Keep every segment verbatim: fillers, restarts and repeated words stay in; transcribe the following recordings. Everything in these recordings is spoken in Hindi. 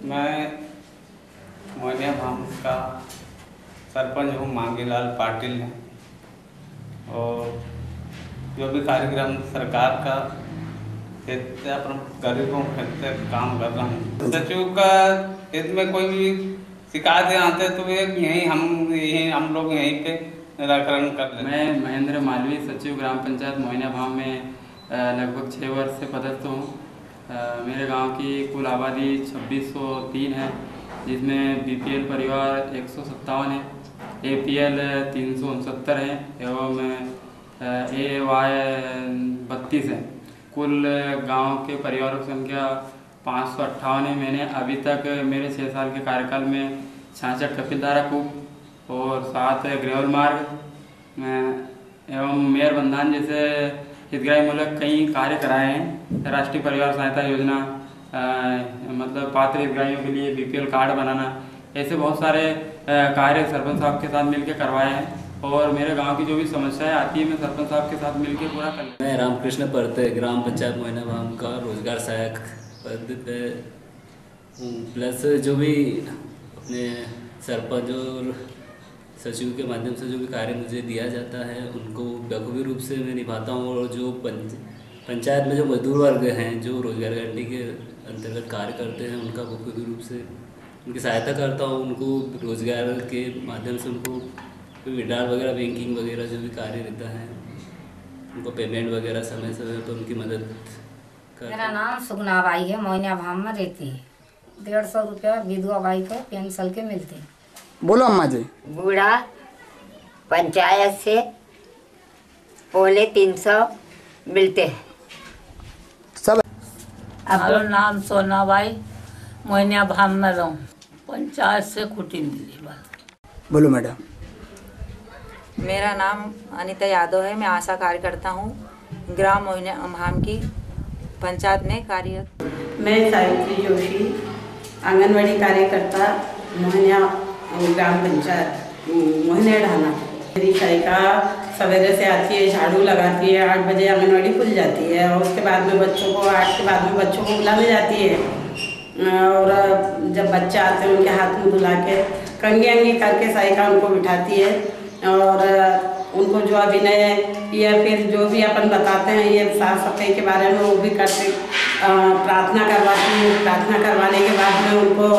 मैं मोहनिया भाम का सरपंच हूँ, मांगीलाल पाटिल है। और जो भी कार्यक्रम सरकार का हित से अपन गरीबों के हित से काम कर रहा हूँ। सचिव का हित में कोई भी शिकायतें आते तो ये यहीं हम यहीं हम लोग यहीं पे निराकरण कर लेते। मैं महेंद्र मालवी, सचिव ग्राम पंचायत मोहनिया भाम में लगभग छः वर्ष से पदस्थ हूँ। मेरे गांव की कुल आबादी छब्बीस सौ तीन है, जिसमें बीपीएल परिवार एक सौ सत्तावन है, एपीएल तीन सौ उनसत्तर है एवं ए वाई बत्तीस है। कुल गांव के परिवारों की संख्या पाँच सौ अट्ठावन है। मैंने अभी तक मेरे छः साल के कार्यकाल में छाछठ कपिलधारा कूप और सात ग्रेवल मार्ग एवं मेयर बंधान जैसे हितग्राही मूलक कई कार्य कराए हैं। राष्ट्रीय परिवार सहायता योजना, आ, मतलब पात्र हितग्राहियों के लिए बीपीएल कार्ड बनाना, ऐसे बहुत सारे कार्य सरपंच साहब के साथ मिलकर करवाए हैं। और मेरे गांव की जो भी समस्याएं आती है मैं सरपंच साहब के साथ मिलकर पूरा कर लेता हूं। मैं रामकृष्ण परते ग्राम पंचायत मोहनिया भाम का रोजगार सहायक पद पे हूँ। प्लस जो भी अपने सरपंच और सचिव के माध्यम से जो भी कार्य मुझे दिया जाता है उनको बखूबी रूप से मैं निभाता हूँ। और जो पंच पंचायत में जो मजदूर वर्ग हैं जो रोजगार गारंटी के अंतर्गत कार्य करते हैं उनका बखूबी रूप से उनकी सहायता करता हूँ। उनको रोजगार के माध्यम से उनको विड्रॉल वगैरह, बैंकिंग वगैरह जो भी कार्य रहता है उनको पेमेंट वगैरह समय समय पर उनकी मदद कर। मेरा नाम सुगना बाई है, मोहनिया भाम में रहती है। डेढ़ सौ रुपया विधवा बाई को पेंशन के मिलते हैं। बोलो अम्मा जी। बूढ़ा पंचायत से पहले तीन सौ मिलते हैं सब। हमारा नाम सोना बाई, मोहनिया भाम में रहूँ, पंचायत से कुटी मिली बात। बोलो मैडम। मेरा नाम अनीता यादव है, मैं आशा कार्यकर्ता हूँ, ग्राम मोहनिया भाम की पंचायत में कार्य। मैं सावित्री जोशी, आंगनवाड़ी कार्यकर्ता, मोहनिया ग्राम पंचायत मोहनिया ढाना। मेरी सहायिका सवेरे से आती है, झाड़ू लगाती है, आठ बजे आंगनवाड़ी खुल जाती है और उसके बाद में बच्चों को आठ के बाद में बच्चों को बुलाने जाती है। और जब बच्चे आते हैं उनके हाथ मुँह धुला के कंगी अंगी करके सहायिका उनको बिठाती है और उनको जो अभिनय या फिर जो भी अपन बताते हैं ये साफ सफाई के बारे में वो भी करते, प्रार्थना करवाती है। प्रार्थना करवाने के बाद में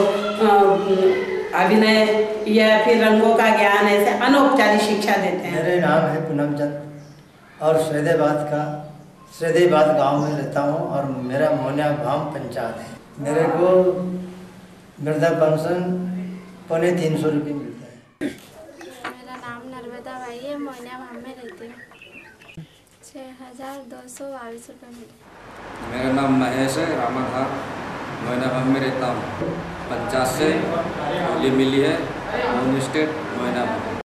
उनको अभिनय या फिर रंगों का ज्ञान, ऐसे अनौपचारिक शिक्षा देते हैं। मेरे नाम है पूनम चंद और सैदेबाद का सैदेबाद गांव में रहता हूं और मेरा मोहनिया भाम पंचायत है। मेरे को वृद्धा पेंशन पौने तीन सौ रुपये मिलता है। मेरा नाम नर्मदा बाई है, मोहनिया भाम में रहती हूँ। छः हज़ार दो सौ बाईस रुपये मिले। मेरा नाम महेश है, रामाधार, मोहनिया भाम में रहता हूँ। पंचायत से मिली है, होम स्टेट मोहनिया भाम।